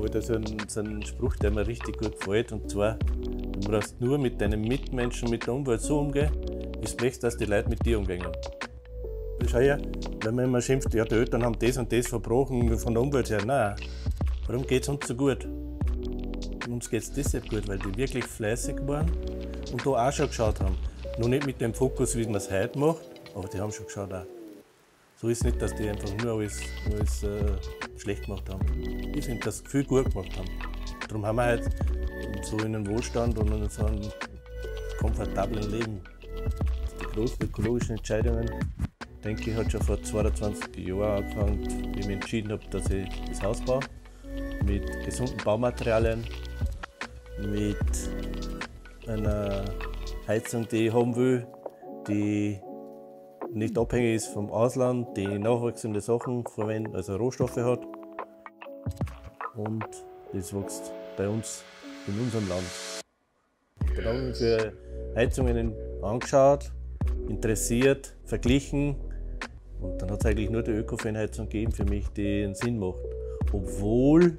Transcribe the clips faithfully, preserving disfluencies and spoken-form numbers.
habe da so einen, so einen Spruch, der mir richtig gut gefällt. Und zwar, du brauchst nur mit deinen Mitmenschen, mit der Umwelt so umgehen, wie du möchtest, dass die Leute mit dir umgehen. Schau her, wenn man immer schimpft, ja, die Eltern haben das und das verbrochen von der Umwelt her. Nein, warum geht es uns so gut? Uns geht es deshalb gut, weil die wirklich fleißig waren und da auch schon geschaut haben. Noch nicht mit dem Fokus, wie man es heute macht, aber die haben schon geschaut auch. So ist es nicht, dass die einfach nur alles, alles äh, schlecht gemacht haben. Ich finde, dass sie viel gut gemacht haben. Darum haben wir heute so einen Wohlstand und in so einem komfortablen Leben. Die großen ökologischen Entscheidungen, denke ich, hat schon vor zweiundzwanzig Jahren angefangen, wie ich mich entschieden habe, dass ich das Haus baue. Mit gesunden Baumaterialien, mit einer Heizung, die ich haben will, die nicht abhängig ist vom Ausland, die nachwachsende Sachen verwendet, also Rohstoffe hat. Und das wächst bei uns in unserem Land. Da habe ich mich für Heizungen angeschaut, interessiert, verglichen. Und dann hat es eigentlich nur die Öko-Fan-Heizung gegeben für mich, die einen Sinn macht. Obwohl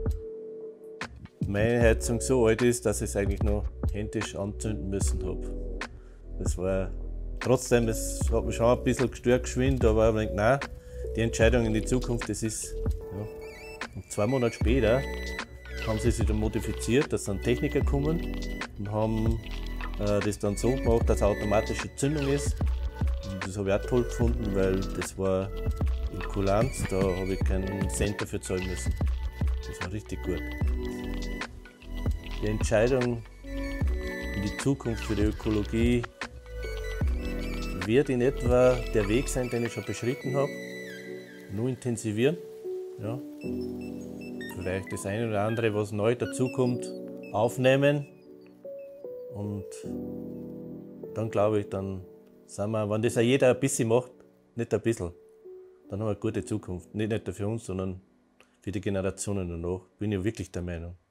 meine Heizung so alt ist, dass ich es eigentlich noch händisch anzünden müssen habe. Das war trotzdem, es hat mich schon ein bisschen gestört geschwind, aber ich denke, nein, die Entscheidung in die Zukunft, das ist. Ja. Und zwei Monate später haben sie sich dann modifiziert, dass dann Techniker kommen und haben äh, das dann so gemacht, dass automatische Zündung ist. Und das habe ich auch toll gefunden, weil das war in Kulanz, da habe ich keinen Cent dafür zahlen müssen. Das war richtig gut. Die Entscheidung in die Zukunft für die Ökologie wird in etwa der Weg sein, den ich schon beschritten habe. Nur intensivieren. Ja. Vielleicht das eine oder andere, was neu dazukommt, aufnehmen. Und dann glaube ich, dann sind wir, wenn das auch jeder ein bisschen macht, nicht ein bisschen, dann haben wir eine gute Zukunft. Nicht nur für uns, sondern für die Generationen danach. Bin ich wirklich der Meinung.